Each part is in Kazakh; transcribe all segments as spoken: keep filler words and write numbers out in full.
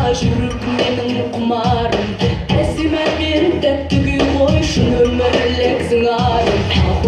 жүріп менің құмарым әсіме мен тәттігі ғой шын өмірлік зыңарым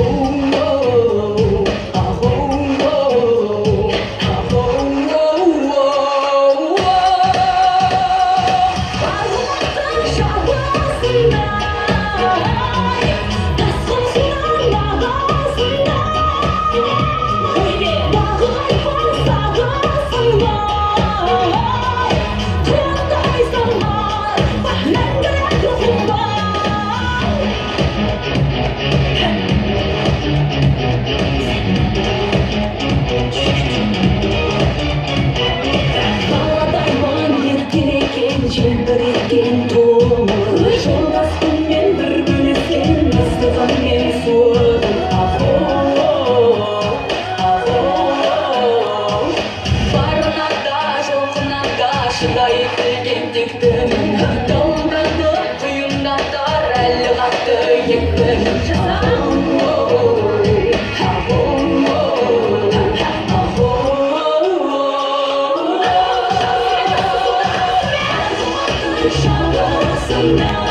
желбіреген томыр жолдаспенмен бір бөліскен ыстығым мен суығым барына да жоқына да шыдай білген тектімін долдатып құйындатар әлі қатты екпінім Now